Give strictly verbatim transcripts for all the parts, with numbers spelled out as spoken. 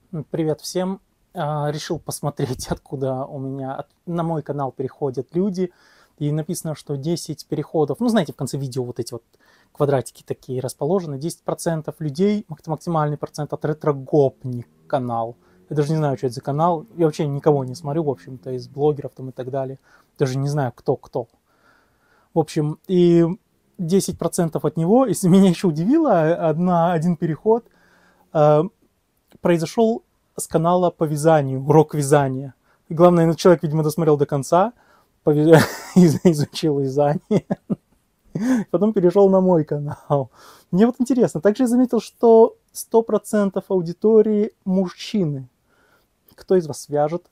Привет всем. А, Решил посмотреть, откуда у меня от- на мой канал переходят люди. И написано, что десять переходов. Ну, знаете, в конце видео вот эти вот квадратики такие расположены. десять процентов людей, мак- максимальный процент от ретрогопник канал. Я даже не знаю, что это за канал. Я вообще никого не смотрю, в общем-то, из блогеров там и так далее. Даже не знаю, кто кто. В общем, и десять процентов от него, если меня еще удивило, одна, один переход э, произошел с канала по вязанию, урок вязания. И главное, ну, человек, видимо, досмотрел до конца, повя- изучил вязание, потом перешел на мой канал. Мне вот интересно, также я заметил, что сто процентов аудитории мужчины. Кто из вас вяжет?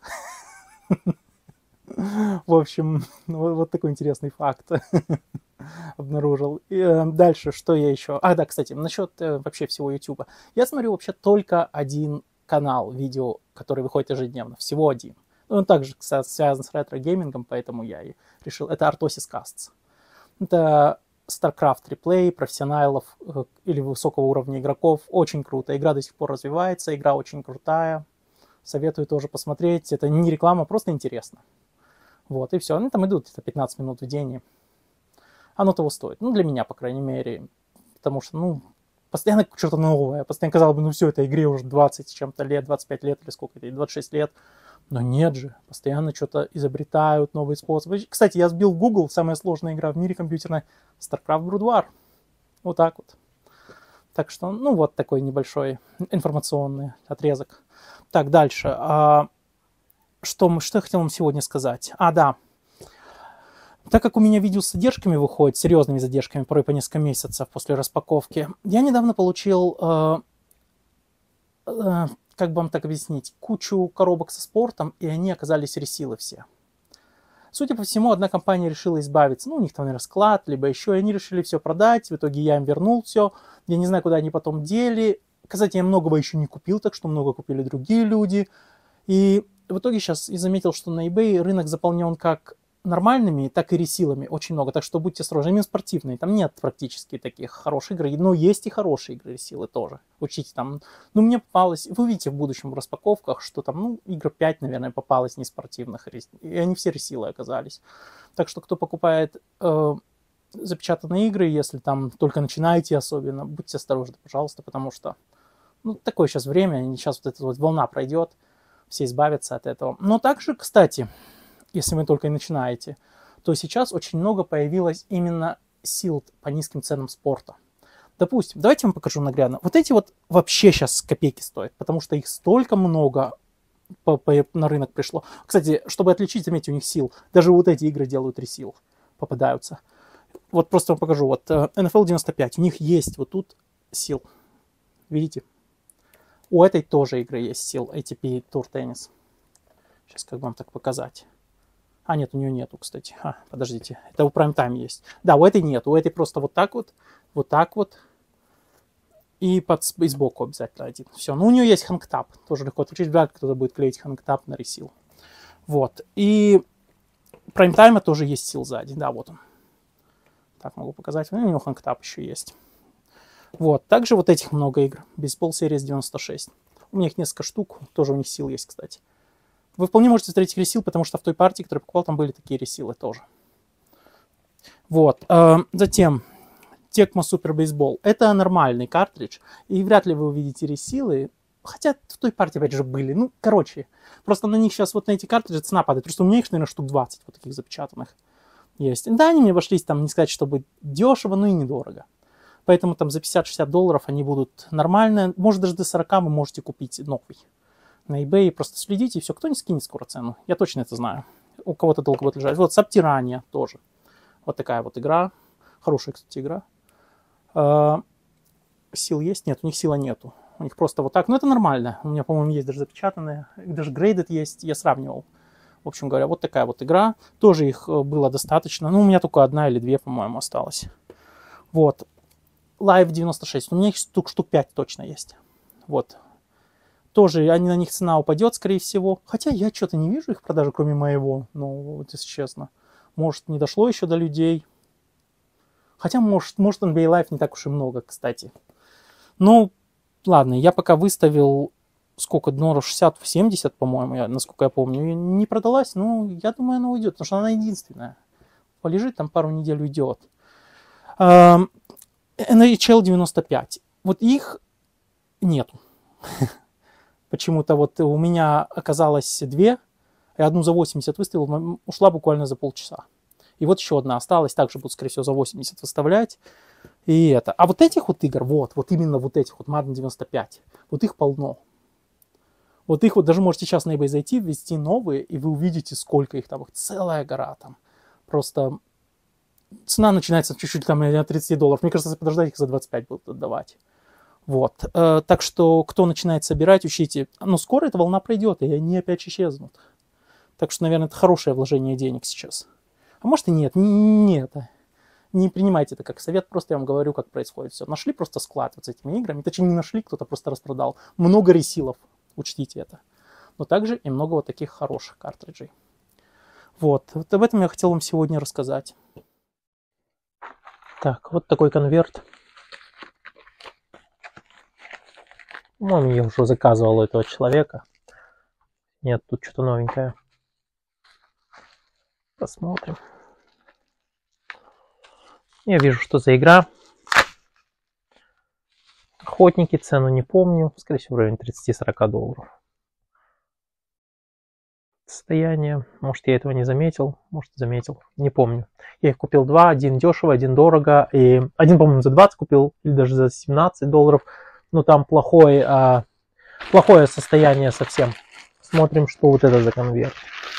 В общем, вот, вот такой интересный факт обнаружил. И, э, дальше, что я еще... А, да, кстати, насчет э, вообще всего YouTube. Я смотрю вообще только один канал видео, который выходит ежедневно. Всего один. Он также, кстати, связан с ретро-геймингом, поэтому я и решил. Это Artosis Casts. Это StarCraft реплей, профессионалов э, или высокого уровня игроков. Очень круто. Игра до сих пор развивается, игра очень крутая. Советую тоже посмотреть. Это не реклама, просто интересно. Вот, и все. Они там идут где-то пятнадцать минут в день. Оно того стоит. Ну, для меня, по крайней мере. Потому что, ну, постоянно что-то новое. Постоянно казалось бы, ну все, этой игре уже двадцать с чем-то лет, двадцать пять лет или сколько это, двадцать шесть лет. Но нет же. Постоянно что-то изобретают, новые способы. Кстати, я сбил Google, самая сложная игра в мире компьютерная, StarCraft Brood War. Вот так вот. Так что, ну, вот такой небольшой информационный отрезок. Так, дальше. А, что, что я хотел вам сегодня сказать? А, да. Так как у меня видео с задержками выходит, серьезными задержками, порой по несколько месяцев после распаковки, я недавно получил, э, э, как бы вам так объяснить, кучу коробок со спортом, и они оказались ресилы все. Судя по всему, одна компания решила избавиться, ну, у них там, наверное, склад, либо еще, и они решили все продать, в итоге я им вернул все, я не знаю, куда они потом дели. Кстати, я многого еще не купил, так что много купили другие люди, и в итоге сейчас я заметил, что на eBay рынок заполнен как нормальными, так и ресилами очень много, так что будьте осторожны, именно спортивные, там нет практически таких хороших игр, но есть и хорошие игры ресилы тоже, учите там, ну мне попалось, вы увидите в будущем в распаковках, что там, ну, игр пять, наверное, попалось неспортивных, и они все ресилы оказались, так что кто покупает э, запечатанные игры, если там только начинаете особенно, будьте осторожны, пожалуйста, потому что, ну, такое сейчас время, сейчас вот эта вот волна пройдет, все избавятся от этого, но также, кстати, если вы только и начинаете, то сейчас очень много появилось именно сил по низким ценам спорта. Допустим, давайте я вам покажу наглядно. Вот эти вот вообще сейчас копейки стоят, потому что их столько много по, по, на рынок пришло. Кстати, чтобы отличить, заметьте, у них сил. Даже вот эти игры делают ресил, попадаются. Вот просто вам покажу. Вот эн эф эл девяносто пять, у них есть вот тут сил. Видите? У этой тоже игры есть сил, эй ти пи Tour Tennis. Сейчас как вам так показать. А, нет, у нее нету, кстати. А, подождите, это у Prime Time есть. Да, у этой нет, у этой просто вот так вот, вот так вот. И, под, и сбоку обязательно один. Все, ну у нее есть хангтап, тоже легко отключить. Вряд ли кто-то будет клеить хангтап на ресил. Вот, и Prime Time тоже есть сил сзади, да, вот он. Так, могу показать, ну, у него хангтап еще есть. Вот, также вот этих много игр. Бейсбол Series девяносто шесть. У меня их несколько штук, тоже у них сил есть, кстати. Вы вполне можете встретить ресил, потому что в той партии, которую я покупал, там были такие ресилы тоже. Вот. Затем Tecmo Super Baseball. Это нормальный картридж. И вряд ли вы увидите ресилы. Хотя в той партии, опять же, были. Ну, короче. Просто на них сейчас вот на эти картриджи цена падает. Просто у меня их, наверное, штук двадцать вот таких запечатанных есть. Да, они мне обошлись там, не сказать, чтобы дешево, но и недорого. Поэтому там за пятьдесят-шестьдесят долларов они будут нормальные. Может, даже до сорока вы можете купить новый. На eBay просто следите, и все, кто не скинет скоро цену. Я точно это знаю. У кого-то долго будет лежать. Вот Subterranea тоже. Вот такая вот игра. Хорошая, кстати, игра. А, сил есть? Нет, у них сила нету. У них просто вот так. Но это нормально. У меня, по-моему, есть даже запечатанные. Даже graded есть. Я сравнивал. В общем говоря, вот такая вот игра. Тоже их было достаточно. Ну, у меня только одна или две, по-моему, осталось. Вот. Live девяносто шесть. У меня их штук, штук пять точно есть. Вот. Тоже они, на них цена упадет, скорее всего. Хотя я что-то не вижу их продажи, кроме моего. Ну, вот если честно. Может, не дошло еще до людей. Хотя, может, может эн би эй Live не так уж и много, кстати. Ну, ладно, я пока выставил сколько, долларов шестьдесят-семьдесят, по-моему, я, насколько я помню, не продалась. Ну, я думаю, она уйдет, потому что она единственная. Полежит, там пару недель уйдет. эн эйч эл девяносто пять. Вот их нету. Почему-то вот у меня оказалось две, я одну за восемьдесят выставил, ушла буквально за полчаса. И вот еще одна осталась, также будут, скорее всего, за восемьдесят выставлять. И это. А вот этих вот игр, вот, вот именно вот этих, вот Madden девяносто пять, вот их полно. Вот их вот даже можете сейчас на eBay зайти, ввести новые, и вы увидите, сколько их там. Их целая гора там. Просто цена начинается чуть-чуть там на тридцать долларов. Мне кажется, подождать их за двадцать пять будут отдавать. Вот. Э, так что, кто начинает собирать, учите. Но скоро эта волна пройдет, и они опять исчезнут. Так что, наверное, это хорошее вложение денег сейчас. А может и нет. Нет. Не принимайте это как совет, просто я вам говорю, как происходит все. Нашли просто склад вот с этими играми. Точнее, не нашли, кто-то просто распродал. Много ресилов, учтите это. Но также и много вот таких хороших картриджей. Вот. Вот об этом я хотел вам сегодня рассказать. Так, вот такой конверт. По-моему, я уже заказывал у этого человека. Нет, тут что-то новенькое. Посмотрим. Я вижу, что за игра. Охотники, цену не помню. Скорее всего, в районе тридцать-сорок долларов. Состояние. Может, я этого не заметил. Может, заметил. Не помню. Я их купил два. Один дешево, один дорого. И один, по-моему, за двадцать купил. Или даже за семнадцать долларов. Но там плохое, а, плохое состояние совсем. Смотрим, что вот это за конверт.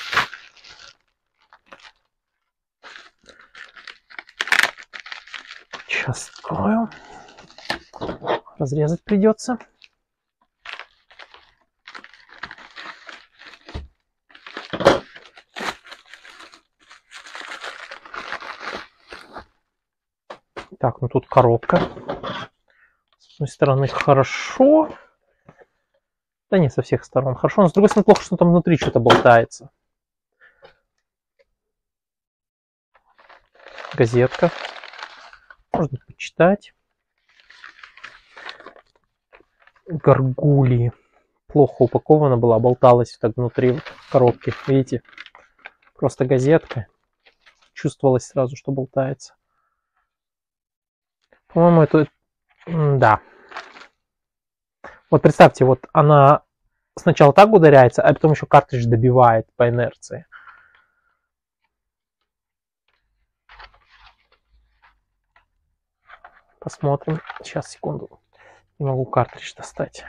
Сейчас открою. Разрезать придется. Так, ну тут коробка. С одной стороны хорошо. Да не со всех сторон хорошо, но с другой стороны плохо, что там внутри что-то болтается. Газетка. Можно почитать. Гаргулии. Плохо упакована была, болталась так внутри коробки. Видите? Просто газетка. Чувствовалось сразу, что болтается. По-моему, это... Да. Вот представьте, вот она сначала так ударяется, а потом еще картридж добивает по инерции. Посмотрим. Сейчас, секунду. Не могу картридж достать.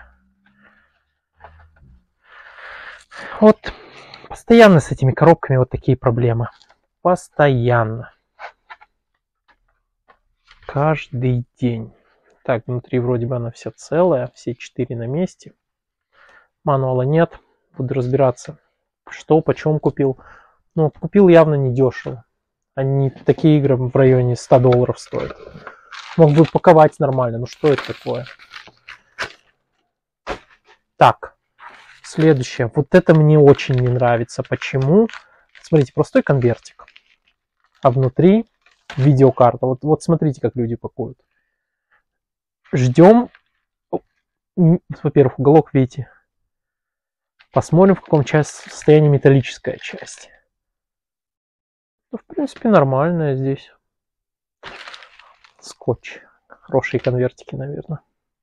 Вот постоянно с этими коробками вот такие проблемы. Постоянно. Каждый день. Так, внутри вроде бы она вся целая, все четыре на месте. Мануала нет. Буду разбираться, что, почем купил. Ну, купил явно недешево. Они такие игры в районе ста долларов стоят. Мог бы упаковать нормально. Ну, что это такое? Так, следующее. Вот это мне очень не нравится. Почему? Смотрите, простой конвертик. А внутри видеокарта. Вот, вот смотрите, как люди пакуют. Ждем. Во-первых, уголок, видите. Посмотрим, в каком части состоянии металлическая часть. Ну, в принципе, нормальная здесь. Скотч. Хорошие конвертики, наверное.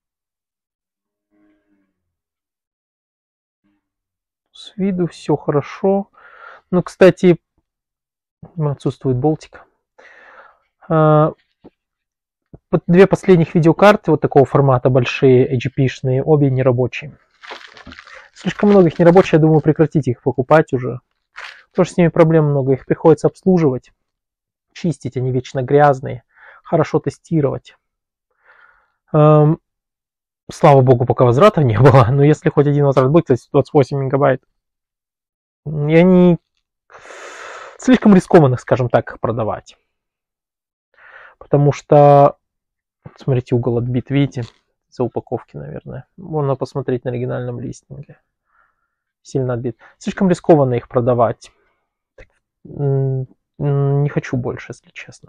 С виду все хорошо. Ну, кстати, отсутствует болтик. Две последних видеокарты вот такого формата, большие, эйч пи-шные, обе нерабочие. Слишком много их нерабочих, я думаю, прекратить их покупать уже. Потому что с ними проблем много, их приходится обслуживать, чистить, они вечно грязные, хорошо тестировать. Эм, слава богу, пока возврата не было, но если хоть один возврат будет, то двадцать восемь мегабайт, и они слишком рискованно, скажем так, продавать. Потому что, смотрите, угол отбит, видите, за упаковки, наверное. Можно посмотреть на оригинальном листинге. Сильно отбит. Слишком рискованно их продавать. Не хочу больше, если честно.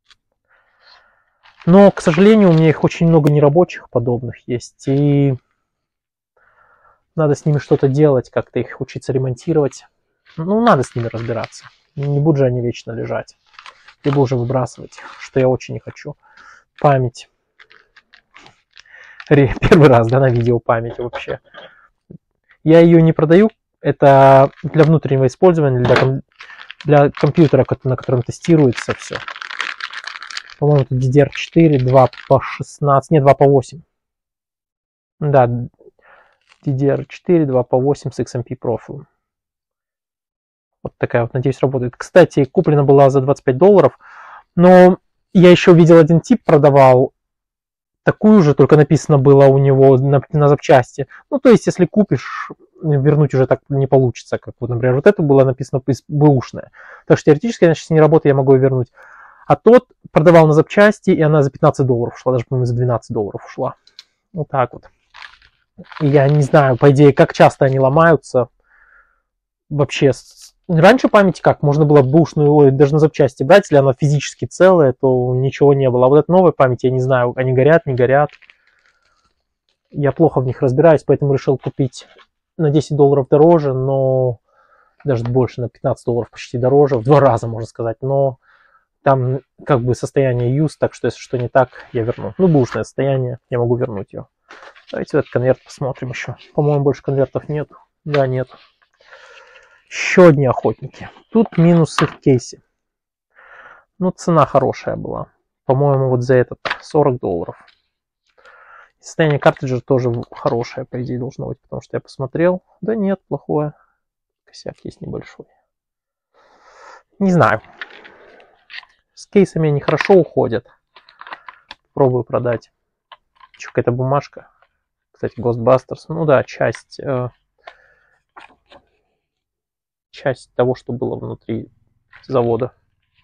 Но, к сожалению, у меня их очень много нерабочих подобных есть. И Надо с ними что-то делать, как-то их учиться ремонтировать. Ну, надо с ними разбираться. Не будут же они вечно лежать. Либо уже выбрасывать, что я очень не хочу. Память. Первый раз, да, на видео память вообще. Я ее не продаю. Это для внутреннего использования, для, ком... для компьютера, на котором тестируется все. По-моему, это ди ди ар четыре, два по шестнадцать, нет, два по восемь. Да, ди ди ар четыре, два по восемь с икс эм пи профилем. Вот такая вот, надеюсь, работает. Кстати, куплена была за двадцать пять долларов, но я еще видел один тип, продавал такую же, только написано было у него на, на запчасти. Ну, то есть, если купишь, вернуть уже так не получится, как вот, например, вот это было написано бэушная. Так что теоретически, она сейчас не работает, я могу ее вернуть. А тот продавал на запчасти, и она за пятнадцать долларов ушла, даже, по-моему, за двенадцать долларов ушла. Вот так вот. И я не знаю, по идее, как часто они ломаются. Вообще, раньше память как? Можно было бэушную даже на запчасти брать, если она физически целая, то ничего не было. А вот эта новая память, я не знаю, они горят, не горят. Я плохо в них разбираюсь, поэтому решил купить на десять долларов дороже, но даже больше, на пятнадцать долларов почти дороже, в два раза, можно сказать, но там как бы состояние use, так что если что не так, я верну. Ну, бэушное состояние, я могу вернуть ее. Давайте этот конверт посмотрим еще. По-моему, больше конвертов нет. Да, нет. Еще одни охотники. Тут минус их в кейсе. Ну, цена хорошая была. По-моему, вот за этот сорок долларов. Состояние картриджа тоже хорошее, по идее, должно быть, потому что я посмотрел. Да нет, плохое. Косяк есть небольшой. Не знаю. С кейсами они хорошо уходят. Пробую продать. Еще какая-то бумажка. Кстати, Ghostbusters. Ну да, часть... Э, часть того, что было внутри завода.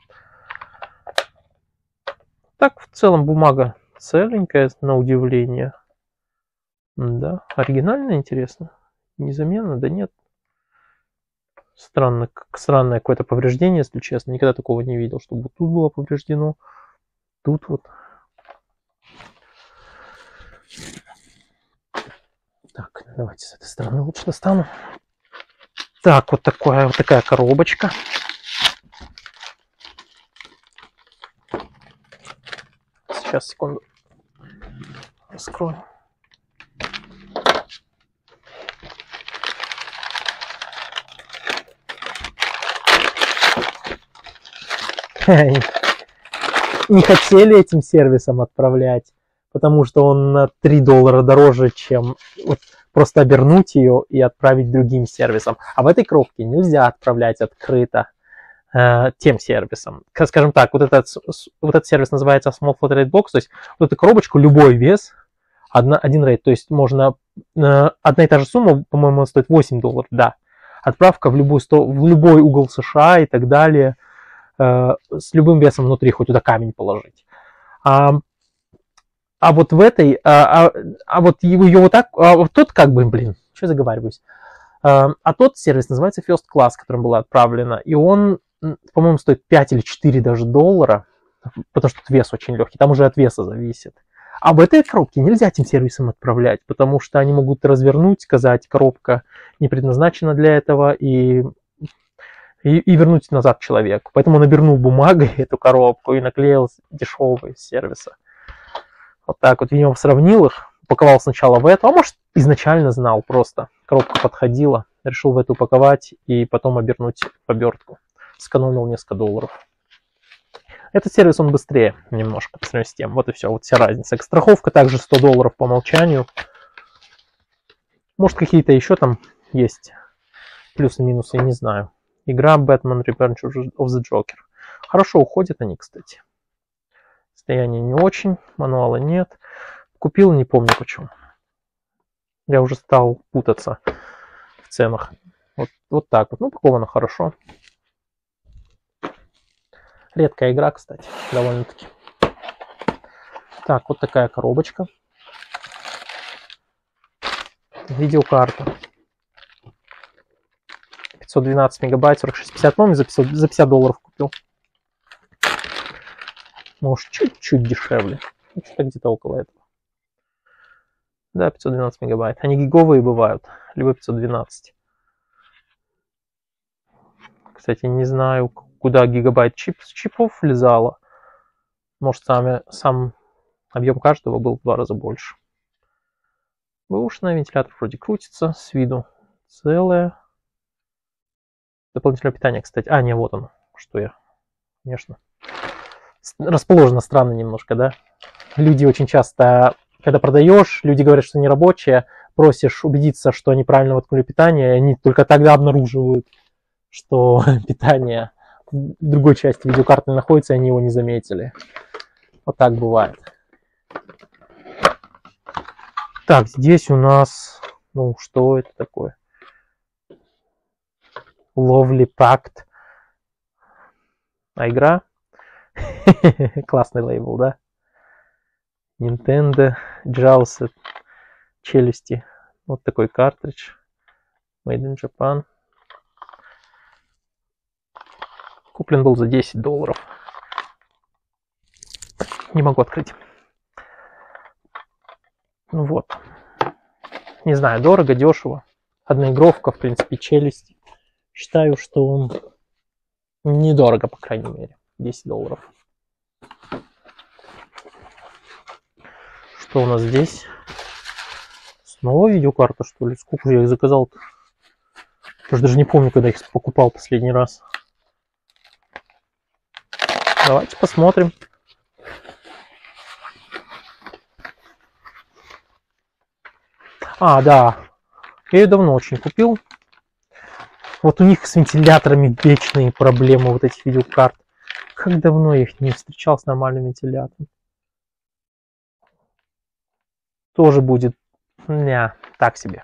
Так, в целом, бумага целенькая, на удивление. Да, оригинально, интересно. Незаменно, да нет. Странно, странное какое-то повреждение, если честно. Никогда такого не видел, чтобы тут было повреждено. Тут вот. Так, давайте с этой стороны лучше достану. Так, вот, такая, вот такая коробочка. Сейчас, секунду. Раскрою. Не хотели этим сервисом отправлять, потому что он на три доллара дороже, чем вот просто обернуть ее и отправить другим сервисам. А в этой коробке нельзя отправлять открыто э, тем сервисом. Скажем так, вот этот, вот этот сервис называется Small Flat Rate Box, то есть вот эту коробочку, любой вес, одна, один рейд, то есть можно, э, одна и та же сумма, по-моему, стоит восемь долларов, да. Отправка в, любую, в любой угол США и так далее, с любым весом внутри, хоть туда камень положить. А, а вот в этой, а, а, а вот ее вот так, а вот тот как бы, блин, что я заговариваюсь, а, а тот сервис называется First Class, которым была отправлена, и он, по-моему, стоит пять или четыре даже доллара, потому что вес очень легкий, там уже от веса зависит. А в этой коробке нельзя этим сервисом отправлять, потому что они могут развернуть, сказать, коробка не предназначена для этого, и И, и вернуть назад человеку. Поэтому он обернул бумагой эту коробку и наклеил дешевый с сервиса. Вот так вот. Я сравнил их, упаковал сначала в эту, а может изначально знал просто. Коробка подходила, решил в эту упаковать и потом обернуть в обертку. Сэкономил несколько долларов. Этот сервис, он быстрее немножко по сравнению с тем. Вот и все, вот вся разница. Страховка также сто долларов по умолчанию. Может какие-то еще там есть плюсы-минусы, я не знаю. Игра Batman Revenge of the Joker. Хорошо уходят они, кстати. Состояние не очень, мануала нет. Купил, не помню почему. Я уже стал путаться в ценах. Вот, вот так вот. Ну, упаковано хорошо. Редкая игра, кстати, довольно-таки. Так, вот такая коробочка. Видеокарта. пятьсот двенадцать мегабайт, сорок шесть пятьдесят, по-моему, за пятьсот, за пятьдесят долларов купил. Может, чуть-чуть дешевле. Что-то где-то около этого. Да, пятьсот двенадцать мегабайт. Они гиговые бывают, либо пятьсот двенадцать. Кстати, не знаю, куда гигабайт чип, чипов влезало. Может, сами, сам объем каждого был в два раза больше. Бэушный вентилятор вроде крутится, с виду целое. Дополнительное питание, кстати. А, не, вот он, что я. Конечно. Расположено странно немножко, да? Люди очень часто, когда продаешь, люди говорят, что не рабочие, просишь убедиться, что они правильно воткнули питание, и они только тогда обнаруживают, что питание в другой части видеокарты находится, и они его не заметили. Вот так бывает. Так, здесь у нас, ну, что это такое? Lovely Pact. А игра? Классный лейбл, да? Nintendo, Jaws, челюсти. Вот такой картридж. Made in Japan. Куплен был за десять долларов. Не могу открыть. Ну вот. Не знаю, дорого, дешево. Одноигровка, в принципе, челюсть. Считаю, что он недорого, по крайней мере. десять долларов. Что у нас здесь? Снова видеокарта, что ли? Сколько я их заказал-то? Я даже не помню, когда их покупал последний раз. Давайте посмотрим. А, да. Я ее давно очень купил. Вот у них с вентиляторами вечные проблемы, вот этих видеокарт. Как давно я их не встречал с нормальным вентилятором. Тоже будет, не, так себе.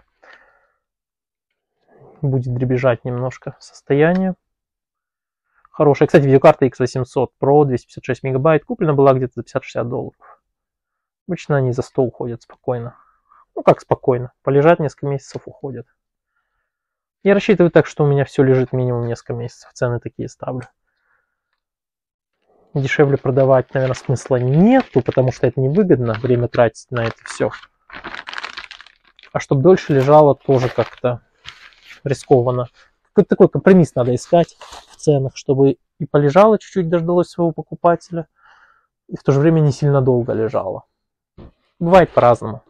Будет дребезжать немножко состояние. Хорошая. Кстати, видеокарта икс восемьсот Pro, двести пятьдесят шесть мегабайт. Куплена была где-то за пятьдесят-шестьдесят долларов. Обычно они за сто уходят спокойно. Ну, как спокойно. Полежать несколько месяцев уходят. Я рассчитываю так, что у меня все лежит минимум несколько месяцев. Цены такие ставлю. Дешевле продавать, наверное, смысла нету, потому что это невыгодно, время тратить на это все. А чтобы дольше лежало, тоже как-то рискованно. Какой-то такой компромисс надо искать в ценах, чтобы и полежало чуть-чуть, дождалось своего покупателя, и в то же время не сильно долго лежало. Бывает по-разному.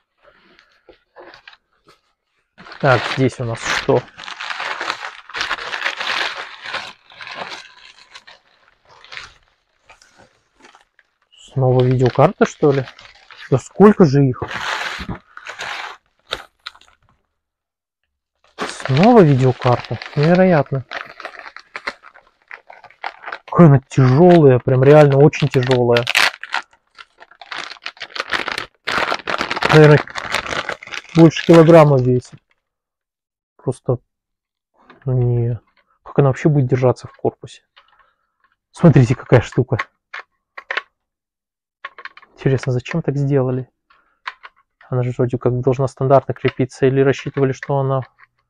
Так, здесь у нас что? Снова видеокарта, что ли? Да сколько же их? Снова видеокарта? Невероятно. Какая она тяжелая, прям реально очень тяжелая. Наверное, больше килограмма весит. Просто, ну не... Как она вообще будет держаться в корпусе? Смотрите, какая штука. Интересно, зачем так сделали? Она же вроде как должна стандартно крепиться. Или рассчитывали, что она...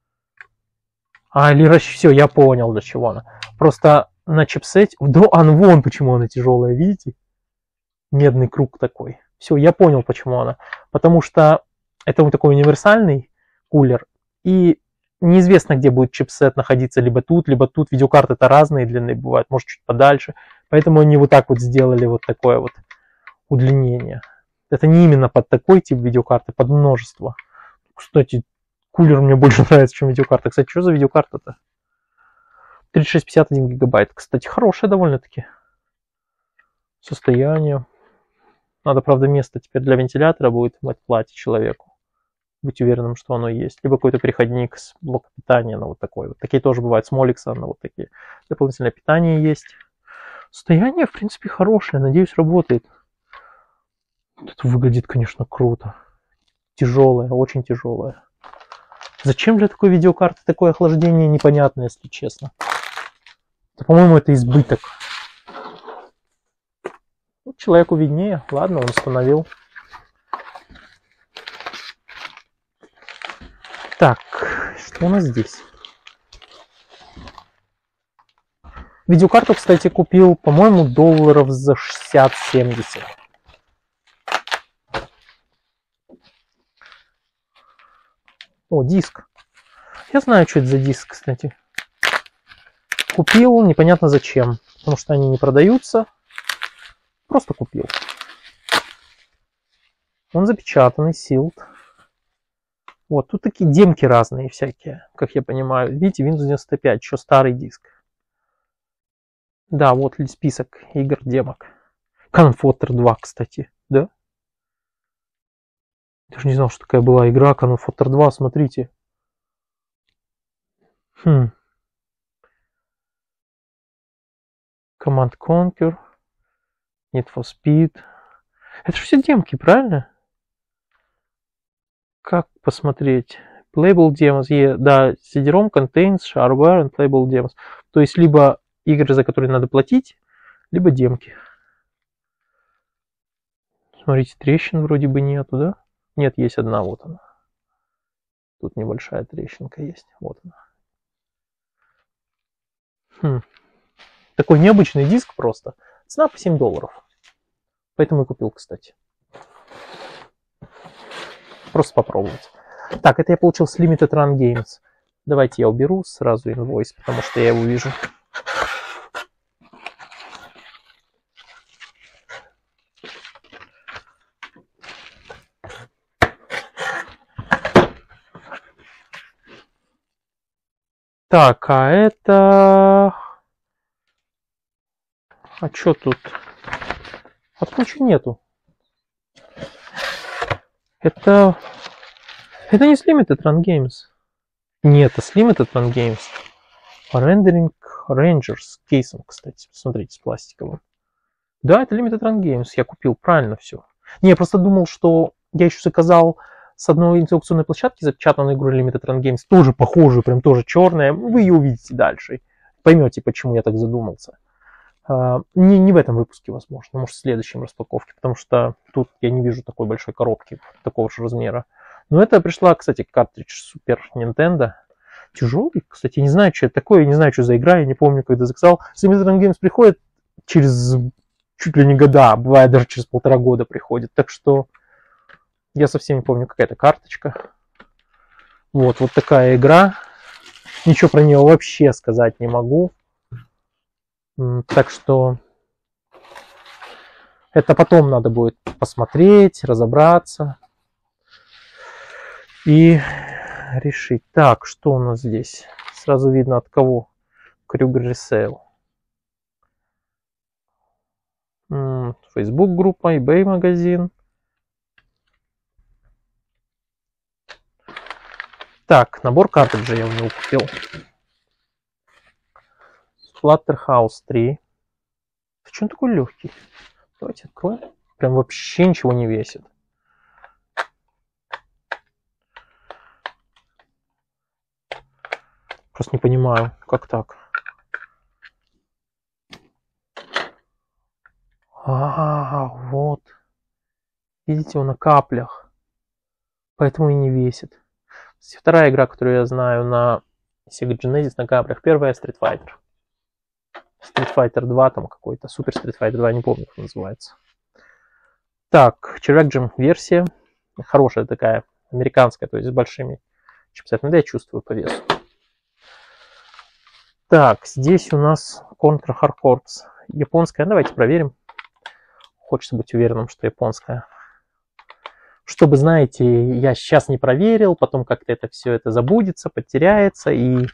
А, или расч... все, я понял, для чего она. Просто на чипсете... Да, а, ну вон почему она тяжелая, видите? Медный круг такой. Все, я понял, почему она. Потому что это вот такой универсальный кулер. И неизвестно, где будет чипсет находиться. Либо тут, либо тут. Видеокарты-то разные длины бывают. Может, чуть подальше. Поэтому они вот так вот сделали вот такое вот удлинение. Это не именно под такой тип видеокарты, под множество. Кстати, кулер мне больше нравится, чем видеокарта. Кстати, что за видеокарта-то? тридцать шесть пятьдесят один гигабайт. Кстати, хорошая довольно-таки. Состояние. Надо, правда, место теперь для вентилятора будет в плате человеку. Быть уверенным, что оно есть. Либо какой-то переходник с блока питания на вот такой. Вот такие тоже бывают с Molex на вот такие. Дополнительное питание есть. Состояние, в принципе, хорошее. Надеюсь, работает. Это выглядит, конечно, круто. Тяжелая, очень тяжелая. Зачем для такой видеокарты такое охлаждение, непонятно, если честно. Да, по-моему, это избыток. Ну, человеку виднее. Ладно, он установил. Так, что у нас здесь? Видеокарту, кстати, купил, по-моему, долларов за шестьдесят-семьдесят. О, диск. Я знаю, что это за диск, кстати. Купил, непонятно зачем. Потому что они не продаются. Просто купил. Он запечатанный, sealed. Вот, тут такие демки разные всякие, как я понимаю. Видите, Windows девяносто пять, еще старый диск. Да, вот список игр демок. Confotter два, кстати, да? Даже не знал, что такая была игра Confotter два, смотрите. Хм. Command Conquer. Need for Speed. Это же все демки, правильно? Как посмотреть? Playable demos. Yeah, да, си ди-ROM contains shareware and playable demos. То есть либо игры, за которые надо платить, либо демки. Смотрите, трещин вроде бы нету, да? Нет, есть одна, вот она. Тут небольшая трещинка есть. Вот она. Хм. Такой необычный диск просто. Цена по семь долларов. Поэтому и купил, кстати. Просто попробовать. Так, это я получил с Limited Run Games. Давайте я уберу сразу инвойс, потому что я его вижу. Так, а это... А что тут? А тут ничего нету. Это... Это не с Limited Run Games. Нет, это с Limited Run Games. Rendering Rangers с кейсом, кстати. Посмотрите, с пластиковым. Да, это Limited Run Games. Я купил, правильно все. Не, я просто думал, что я еще заказал с одной аукционной площадки запечатанную игру Limited Run Games. Тоже похожую, прям тоже черная. Вы ее увидите дальше. Поймете, почему я так задумался. Не, не в этом выпуске, возможно. Может, в следующем распаковке. Потому что тут я не вижу такой большой коробки, такого же размера. Но это пришла, кстати, картридж Super Nintendo. Тяжелый, кстати, не знаю, что это такое, не знаю, что за игра, я не помню, когда заказал. Limited Run Games приходит через чуть ли не года, бывает даже через полтора года приходит. Так что я совсем не помню, какая-то карточка. Вот, вот такая игра. Ничего про нее вообще сказать не могу. Так что это потом надо будет посмотреть, разобраться и решить. Так, что у нас здесь? Сразу видно от кого. Krüger Resale. Facebook группа, eBay магазин. Так, набор картриджей я у него купил. Splatterhouse три. Почему он такой легкий? Давайте откроем. Прям вообще ничего не весит. Просто не понимаю, как так. А, вот. Видите, он на каплях. Поэтому и не весит. Вторая игра, которую я знаю на Sega Genesis на каплях. Первая Street Fighter. Street Fighter два там какой-то. Super Street Fighter два, не помню, как называется. Так, Cheragem версия. Хорошая такая, американская, то есть с большими чипсетами. Да, я чувствую по весу. Так, здесь у нас Contra Hard Corps. Японская. Давайте проверим. Хочется быть уверенным, что японская. Чтобы, знаете, я сейчас не проверил, потом как-то это все это забудется, потеряется, и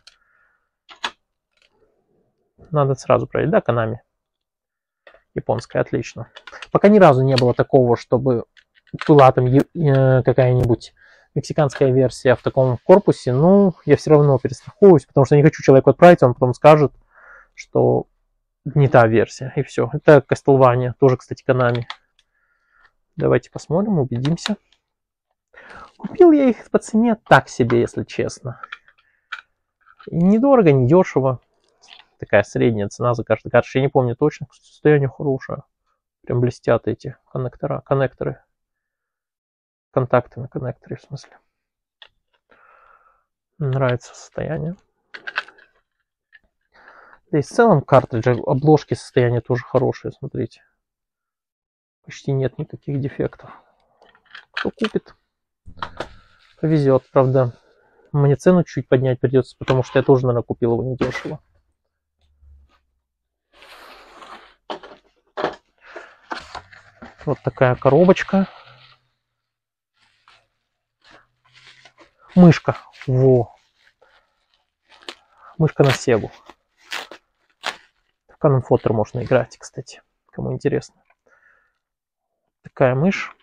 надо сразу проверить. Да, Konami. Японская, отлично. Пока ни разу не было такого, чтобы была там какая-нибудь мексиканская версия в таком корпусе. Ну, я все равно перестраховываюсь, потому что я не хочу человеку отправить, он потом скажет, что не та версия, и все. Это Castlevania, тоже, кстати, Konami. Давайте посмотрим, убедимся. Купил я их по цене так себе, если честно. Недорого, не дешево. Такая средняя цена за каждый картридж. Я не помню точно, состояние хорошее. Прям блестят эти коннектора, коннекторы. Контакты на коннекторе, в смысле. Нравится состояние. Да и в целом картриджи, обложки состояния тоже хорошие, смотрите. Почти нет никаких дефектов. Кто купит, повезет, правда. мне цену чуть поднять придется, потому что я тоже, наверное, купил его недешево. Вот такая коробочка. Мышка. Во. Мышка на Сегу. В Cannon Fodder можно играть, кстати, кому интересно. Такая мышь.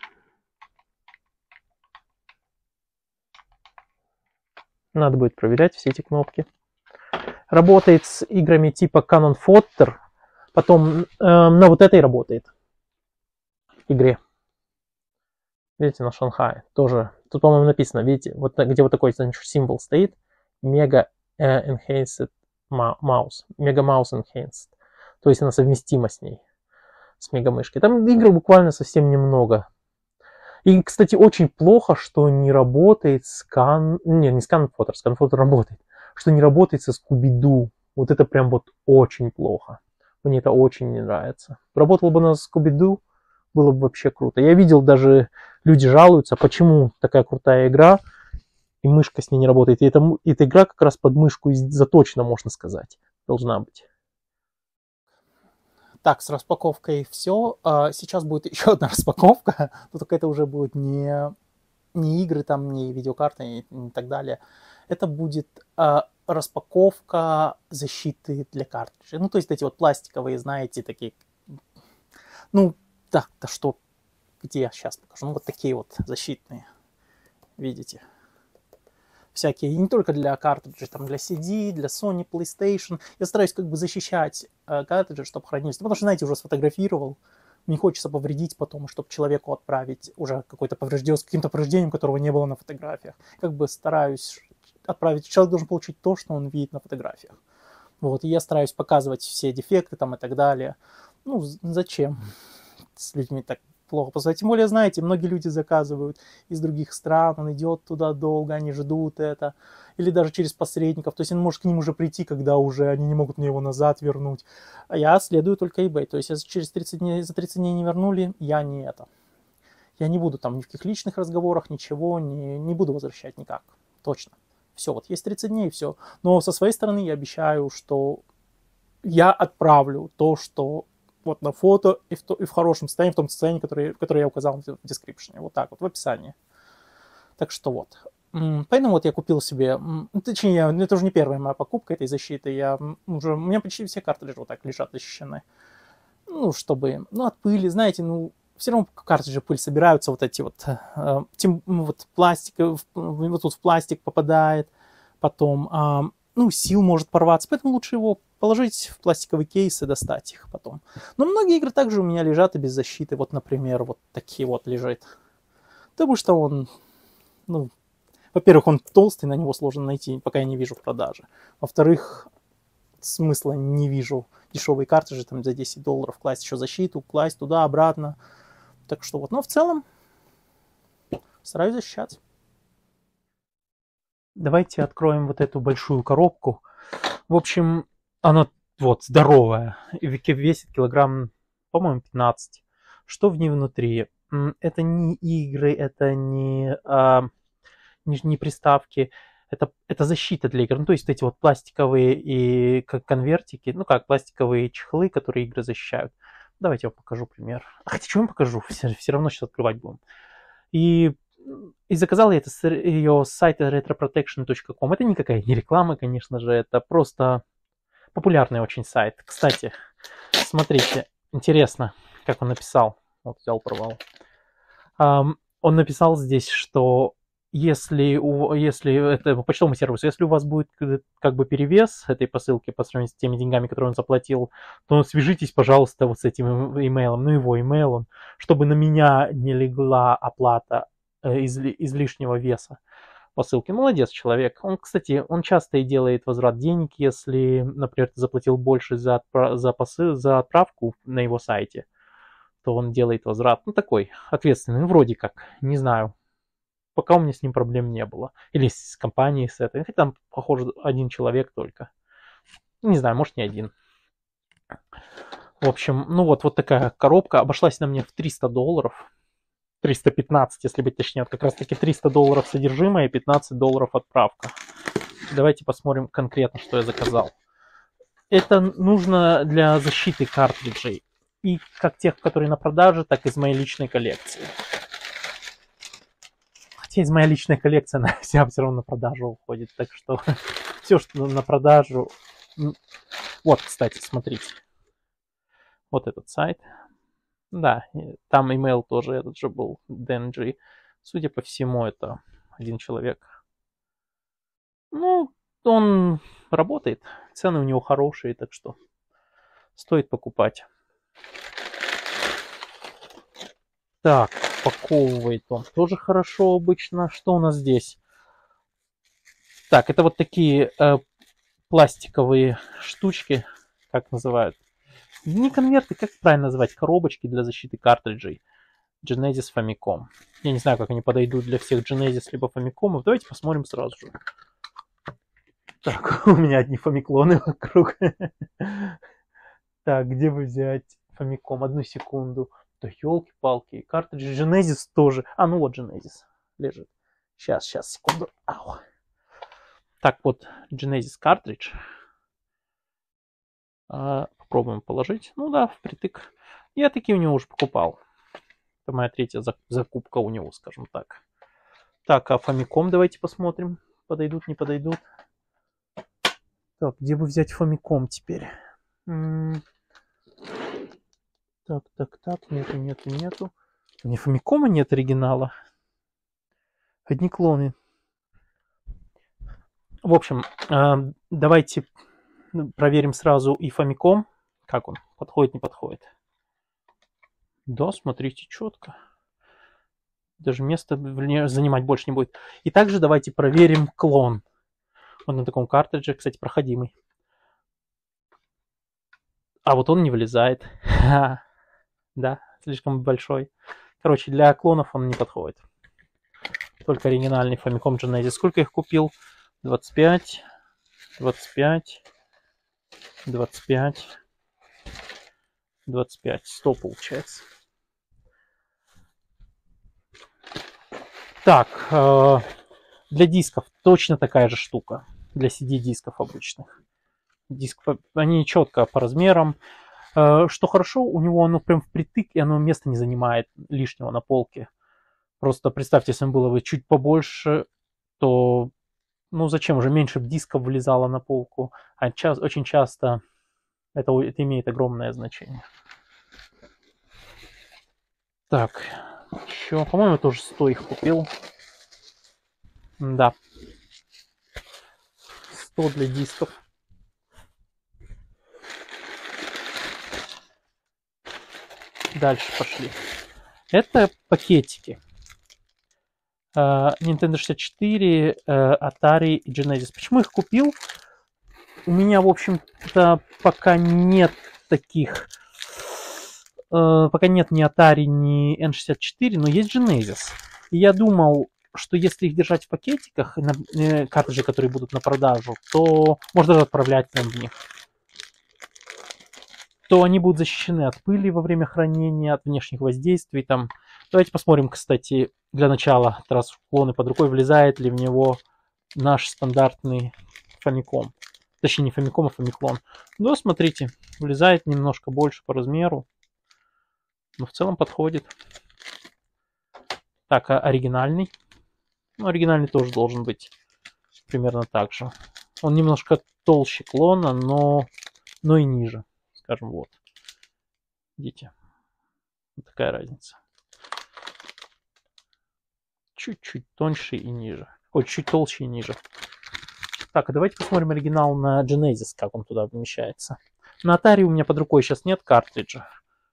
Надо будет проверять все эти кнопки. Работает с играми типа Cannon Fodder. Потом э, на вот этой работает игре. Видите, на Шанхае тоже. Тут, по-моему, написано, видите, вот где вот такой, значит, символ стоит. Mega Enhanced Mouse. Mega Mouse Enhanced. То есть она совместима с ней, с мегамышкой. Там игр буквально совсем немного. И, кстати, очень плохо, что не работает скан... Не, не Cannon Fodder, Cannon Fodder работает. Что не работает со Scooby-Doo. Вот это прям вот очень плохо. Мне это очень не нравится. Работал бы на Scooby-Doo, было бы вообще круто. Я видел, даже люди жалуются, почему такая крутая игра, и мышка с ней не работает. И эта, эта игра как раз под мышку заточена, можно сказать, должна быть. Так, с распаковкой все. Сейчас будет еще одна распаковка, но только это уже будет не, не игры, там, не видеокарты и, и так далее. Это будет а, распаковка защиты для картриджей. Ну, то есть эти вот пластиковые, знаете, такие... Ну, так-то что... Где я сейчас покажу? Ну, вот такие вот защитные. Видите? Всякие, и не только для картриджей, там для си ди, для Sony, PlayStation. Я стараюсь как бы защищать э, картриджи, чтобы хранились. Ну, потому что, знаете, уже сфотографировал. Не хочется повредить потом, чтобы человеку отправить уже какой-то поврежден, с каким-то повреждением, которого не было на фотографиях. Как бы стараюсь отправить. Человек должен получить то, что он видит на фотографиях. Вот, и я стараюсь показывать все дефекты там и так далее. Ну, зачем с людьми так плохо поступать? Тем более, знаете, многие люди заказывают из других стран, он идет туда долго, они ждут это. Или даже через посредников. То есть он может к ним уже прийти, когда уже они не могут мне его назад вернуть. А я следую только eBay. То есть если через тридцать дней, за тридцать дней не вернули, я не это. Я не буду там ни в каких личных разговорах, ничего, не, не буду возвращать никак. Точно. Все, вот есть тридцать дней, все. Но со своей стороны я обещаю, что я отправлю то, что вот на фото и в, то, и в хорошем состоянии, в том состоянии, которое, которое я указал в description. Вот так вот, в описании. Так что вот. Поэтому вот я купил себе, точнее, это уже не первая моя покупка этой защиты. Я уже, у меня почти все картриджи вот так лежат защищены. Ну, чтобы, ну, от пыли, знаете, ну, все равно картриджи пыль собираются, вот эти вот, э, тем, вот пластик, вот тут в пластик попадает, потом, э, ну, сил может порваться, поэтому лучше его положить в пластиковый кейс и достать их потом. Но многие игры также у меня лежат и без защиты, вот, например, вот такие вот лежит. Потому что он, ну, во-первых, он толстый, на него сложно найти, пока я не вижу в продаже. Во-вторых, смысла не вижу дешевые картриджи там за десять долларов класть еще защиту, класть туда, обратно. Так что вот, но в целом стараюсь защищаться. Давайте откроем вот эту большую коробку. В общем, она вот здоровая, весит килограмм, по-моему, пятнадцать. Что в ней внутри? Это не игры, это не, а, не, не приставки. Это, это защита для игр. Ну, то есть эти вот пластиковые и как конвертики, ну как, пластиковые чехлы, которые игры защищают. Давайте я вам покажу пример. Хотя, что я вам покажу? Все, все равно сейчас открывать будем. И, и заказал я это с ее с сайта retroprotection точка com. Это никакая не реклама, конечно же. Это просто популярный очень сайт. Кстати, смотрите, интересно, как он написал. Вот взял, порвал. Um, он написал здесь, что Если, у, если это по почтовому сервису, если у вас будет как бы перевес этой посылки по сравнению с теми деньгами, которые он заплатил, то свяжитесь, пожалуйста, вот с этим имейлом, ну его имейл, чтобы на меня не легла оплата изли, излишнего веса посылки. Молодец человек. Он, кстати, он часто и делает возврат денег, если, например, ты заплатил больше за, отправ, за, посыл, за отправку на его сайте, то он делает возврат. Ну такой ответственный, вроде как, не знаю. Пока у меня с ним проблем не было. Или с компанией, с этой. Хотя там, похоже, один человек только. Не знаю, может, не один. В общем, ну вот, вот такая коробка. Обошлась на мне в триста долларов. триста пятнадцать, если быть точнее. Как раз таки триста долларов содержимое и пятнадцать долларов отправка. Давайте посмотрим конкретно, что я заказал. Это нужно для защиты картриджей. И как тех, которые на продаже, так и из моей личной коллекции. Хотя из моей личной коллекции она вся все равно на продажу уходит. Так что все, что на продажу... Вот, кстати, смотрите. Вот этот сайт. Да, там email тоже этот же был, ди эн джи. Судя по всему, это один человек. Ну, он работает. Цены у него хорошие, так что стоит покупать. Так, упаковывает он тоже хорошо обычно. Что у нас здесь? Так, это вот такие э, пластиковые штучки, как называют. Не конверты, как правильно назвать? Коробочки для защиты картриджей. Genesis Famicom. Я не знаю, как они подойдут для всех Genesis либо Famicom. Давайте посмотрим сразу же. Так, у меня одни фамиклоны вокруг. Так, где бы взять Famicom? Одну секунду. Да елки-палки. Картриджи Genesis тоже. А, ну вот Genesis лежит. Сейчас, сейчас, секунду. Ау. Так, вот Genesis картридж. А, попробуем положить. Ну да, впритык. Я такие у него уже покупал. Это моя третья закупка у него, скажем так. Так, а Famicom давайте посмотрим. Подойдут, не подойдут. Так, где бы взять Famicom теперь? М-м- так, так, так. Нету, нету, нету. У меня Famicom нет оригинала. Одни клоны. В общем, э, давайте проверим сразу и Famicom. Как он? Подходит, не подходит. Да, смотрите, четко. Даже место занимать больше не будет. И также давайте проверим клон. Вот на таком картридже, кстати, проходимый. А вот он не влезает. Да, слишком большой. Короче, для клонов он не подходит. Только оригинальный Famicom Genesis. Сколько их купил? двадцать пять, двадцать пять, двадцать пять, двадцать пять. сто получается. Так, э, для дисков точно такая же штука. Для си ди-дисков обычных. Диск, они четко по размерам. Э, что хорошо, у него оно прям впритык, и оно места не занимает лишнего на полке. Просто представьте, если было бы чуть побольше, то, ну зачем, уже меньше дисков влезало на полку. А час, очень часто это, это имеет огромное значение. Так, еще, по-моему, тоже сто их купил. Да. сто для дисков. Дальше пошли. Это пакетики. Uh, Nintendo шестьдесят четыре, uh, Atari и Genesis. Почему их купил? У меня, в общем-то, пока нет таких... Uh, пока нет ни Atari, ни эн шестьдесят четыре, но есть Genesis. И я думал, что если их держать в пакетиках, на, э, картриджи, которые будут на продажу, то можно даже отправлять нам в них. То они будут защищены от пыли во время хранения, от внешних воздействий. Там. Давайте посмотрим, кстати, для начала, раз клоны под рукой, влезает ли в него наш стандартный Famicom. Точнее, не Famicom, а Famiclone. Да, смотрите, влезает немножко больше по размеру, но в целом подходит. Так, а оригинальный? Ну, оригинальный тоже должен быть примерно так же. Он немножко толще клона, но, но и ниже. Скажем, вот. Видите? Вот такая разница. Чуть-чуть тоньше и ниже. Ой, чуть толще и ниже. Так, а давайте посмотрим оригинал на Genesis, как он туда помещается. На Atari у меня под рукой сейчас нет картриджа.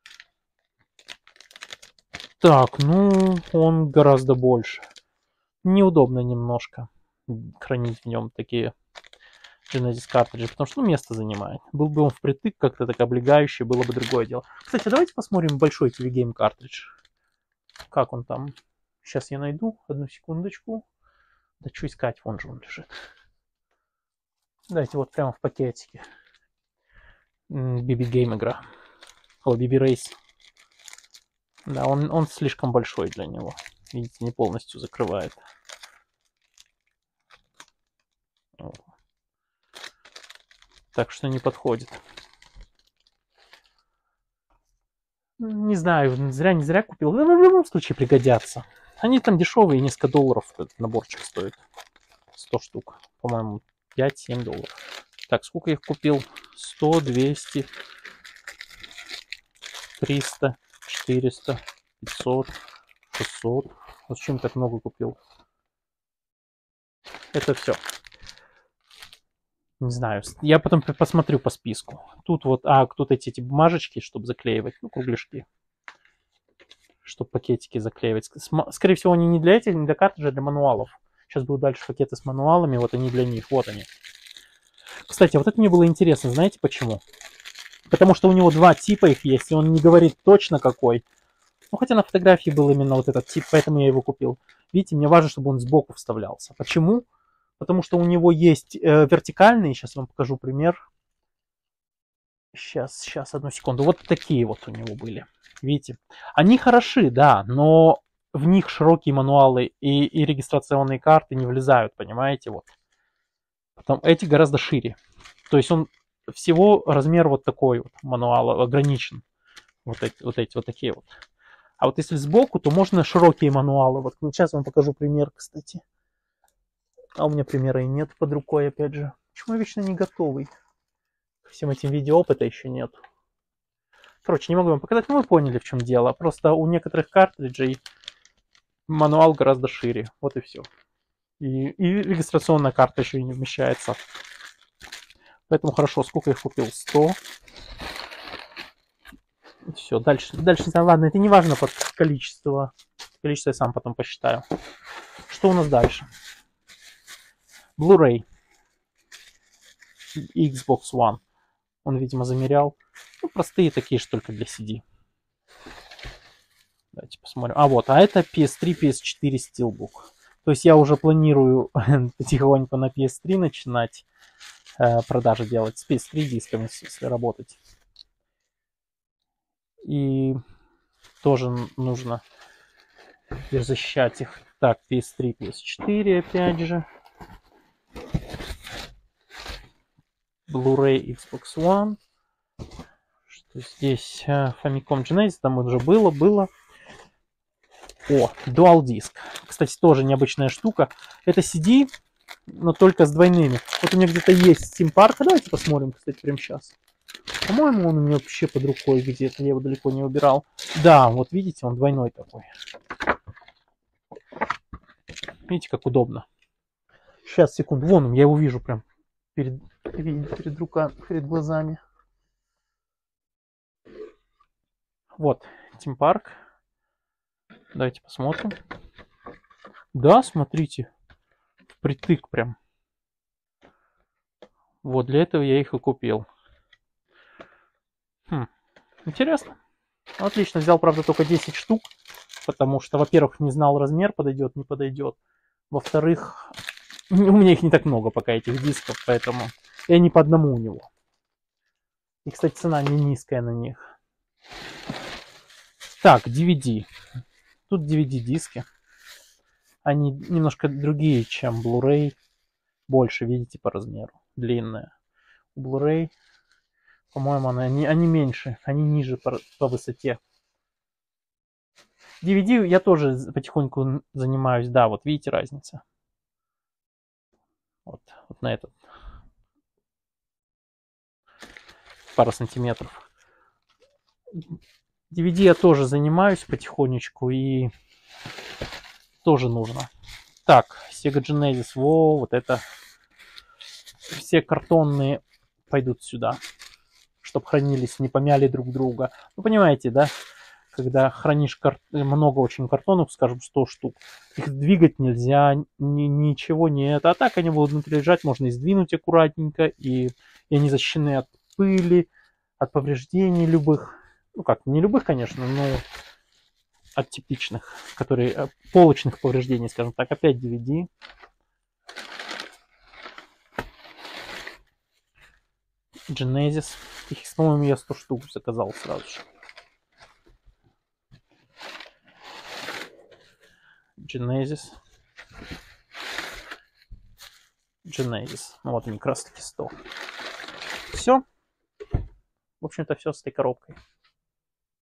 Так, ну, он гораздо больше. Неудобно немножко хранить в нем такие Genesis картриджи, потому что ну, место занимает. Был бы он впритык как-то так облегающий, было бы другое дело. Кстати, давайте посмотрим большой ти ви Game картридж. Как он там? Сейчас я найду. Одну секундочку. Да что искать? Вон же он лежит. Давайте вот прямо в пакетике. би би Game игра. О, би би Race. Да, он, он слишком большой для него. Видите, не полностью закрывает. Так что не подходит. Не знаю, зря не зря купил. Но в любом случае пригодятся. Они там дешевые, несколько долларов этот наборчик стоит. сто штук. По-моему, пять-семь долларов. Так, сколько я их купил? сто, двести, триста, четыреста, пятьсот, шестьсот. Зачем так много купил? Это все. Не знаю. Я потом посмотрю по списку. Тут вот, а, тут эти, эти бумажечки, чтобы заклеивать, ну, кругляшки. Чтобы пакетики заклеивать. Скорее всего, они не для этих, не для картриджа, а для мануалов. Сейчас будут дальше пакеты с мануалами, вот они для них, вот они. Кстати, вот это мне было интересно, знаете почему? Потому что у него два типа их есть, и он не говорит точно какой. Ну, хотя на фотографии был именно вот этот тип, поэтому я его купил. Видите, мне важно, чтобы он сбоку вставлялся. Почему? Потому что у него есть э, вертикальные, сейчас вам покажу пример. Сейчас, сейчас, одну секунду. Вот такие вот у него были. Видите? Они хороши, да, но в них широкие мануалы и, и регистрационные карты не влезают, понимаете? Вот. Потом эти гораздо шире. То есть он всего размер вот такой вот мануала ограничен. Вот эти, вот эти вот такие вот. А вот если сбоку, то можно широкие мануалы. Вот сейчас вам покажу пример, кстати. А у меня примера и нет под рукой, опять же. Почему я вечно не готовый? Ко всем этим видео опыта еще нет. Короче, не могу вам показать, но вы поняли, в чем дело. Просто у некоторых картриджей мануал гораздо шире. Вот и все. И, и регистрационная карта еще и не вмещается. Поэтому хорошо, сколько я их купил? сто. Все, дальше. Дальше, ладно, это не важно под количество. Количество я сам потом посчитаю. Что у нас дальше? Blu-ray. Xbox One. Он, видимо, замерял. Ну, простые такие, что только для си ди. Давайте посмотрим. А вот, а это пи эс три, пи эс четыре Steelbook. То есть я уже планирую потихоньку на пи эс три начинать э, продажи делать. С пи эс три дисками, если работать. И тоже нужно защищать их. Так, пи эс три, пи эс четыре опять же. Blu-ray Xbox One. Что здесь? Famicom Genesis, там уже было, было. О, Dual Disc. Кстати, тоже необычная штука. Это си ди, но только с двойными. Вот у меня где-то есть Steam Park. Давайте посмотрим, кстати, прямо сейчас. По-моему, он у меня вообще под рукой где-то. Я его далеко не убирал. Да, вот видите, он двойной такой. Видите, как удобно. Сейчас, секунду. Вон он, я его вижу прям перед, перед, рука, перед глазами. Вот, Steam Park. Давайте посмотрим. Да, смотрите. Впритык прям. Вот, для этого я их и купил. Хм, интересно. Отлично, взял, правда, только десять штук. Потому что, во-первых, не знал размер, подойдет, не подойдет. Во-вторых, у меня их не так много пока, этих дисков, поэтому... И они по одному у него. И, кстати, цена не низкая на них. Так, ди ви ди. Тут ди ви ди-диски. Они немножко другие, чем Blu-ray. Больше, видите, по размеру. Длинные. У Blu-ray, по-моему, они, они меньше. Они ниже по, по высоте. ди ви ди я тоже потихоньку занимаюсь. Да, вот видите разница. Вот, вот на этот. Пара сантиметров. ди ви ди я тоже занимаюсь потихонечку и тоже нужно. Так, Sega Genesis, во, вот это. Все картонные пойдут сюда, чтобы хранились, не помяли друг друга. Ну, понимаете, да? Когда хранишь кар... много очень картонов, скажем, сто штук, их двигать нельзя, ни, ничего не это. А так они будут внутри лежать, можно и сдвинуть аккуратненько, и, и они защищены от пыли, от повреждений любых. Ну как, не любых, конечно, но от типичных, которые, полочных повреждений, скажем так. Опять ди ви ди. Genesis. Их, по-моему, я сто штук заказал сразу же. Genesis. Genesis. Ну вот они, как раз таки сто. Все. В общем-то, все с этой коробкой.